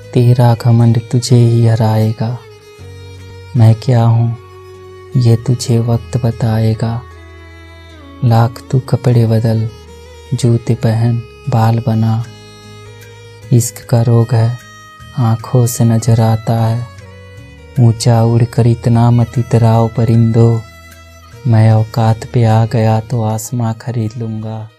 तेरा घमंड तुझे ही हराएगा। मैं क्या हूँ ये तुझे वक्त बताएगा। लाख तू कपड़े बदल, जूते पहन, बाल बना। इश्क का रोग है, आँखों से नजर आता है। ऊंचा उड़कर इतना मत इतराओ परिंदो। मैं औकात पे आ गया तो आसमां खरीद लूँगा।